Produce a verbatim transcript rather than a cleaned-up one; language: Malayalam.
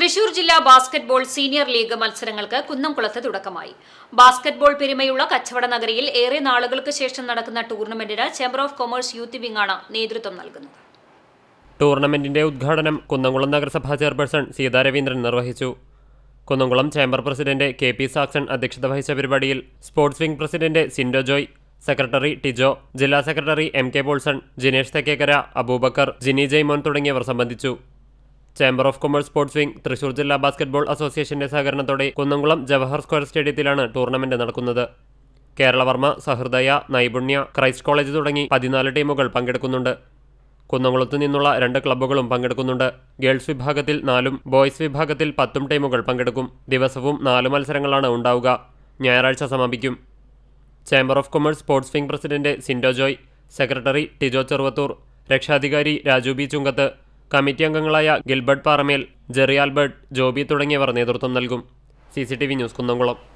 തൃശൂർ ജില്ലാ ബാസ്കറ്റ്ബോൾ സീനിയർ ലീഗ് മത്സരങ്ങൾക്ക് കുന്നംകുളത്ത് തുടക്കമായി. ബാസ്കറ്റ്ബോൾ പെരുമയുള്ള കച്ചവട നഗരിയിൽ ഏറെ നാളുകൾക്ക് ശേഷം നടക്കുന്ന ടൂർണമെന്റിന് ചേംബർ ഓഫ് കൊമേഴ്സ് യൂത്ത് വിംഗാണ് നേതൃത്വം നൽകുന്നത്. ടൂർണമെന്റിന്റെ ഉദ്ഘാടനം കുന്നംകുളം നഗരസഭാ ചെയർപേഴ്സൺ സീതാ രവീന്ദ്രൻ നിർവഹിച്ചു. Kunnamkulam chamber president K P Saxon അധ്യക്ഷത വഹിച്ച പരിപാടിയിൽ sports wing president Sindo Joy, secretary Tijo, ജില്ലാ secretary M K Paulson, Jinesh Thekkekara, Aboobacker, Jini Jaimon തുടങ്ങിയവർ സംബന്ധിച്ചു. Chamber of commerce sports wing Thrissur ജില്ലാ ബാസ്കറ്റ്ബോൾ അസോസിയേഷന്റെ സഹകരണത്തോടെ കുന്നംകുളം ജവഹർ സ്ക്വയർ സ്റ്റേഡിയത്തിലാണ് ടൂർണമെന്റ് നടക്കുന്നത്. കേരളവർമ്മ, സഹൃദയ, നൈപുണ്യ, ക്രൈസ്റ്റ് കോളേജ് തുടങ്ങി പതിനാല് ടീമുകൾ പങ്കെടുക്കുന്നുണ്ട്. കുന്നംകുളത്തു നിന്നുള്ള രണ്ട് ക്ലബ്ബുകളും പങ്കെടുക്കുന്നുണ്ട്. ഗേൾസ് വിഭാഗത്തിൽ നാലും ബോയ്സ് വിഭാഗത്തിൽ പത്തും ടീമുകൾ പങ്കെടുക്കും. ദിവസവും നാല് മത്സരങ്ങളാണ് ഉണ്ടാവുക. ഞായറാഴ്ച സമാപിക്കും. Chamber of commerce sports wing president Sindo Joy, secretary Tijo Cheruvathur, രക്ഷാധികാരി രാജു ബി ചുങ്കത്ത്, കമ്മിറ്റി അംഗങ്ങളായ ഗിൽബർട്ട് പാറമേൽ, ജെറി ആൽബർട്ട്, ജോബി തുടങ്ങിയവർ നേതൃത്വം നൽകും. C C T V news Kunnamkulam.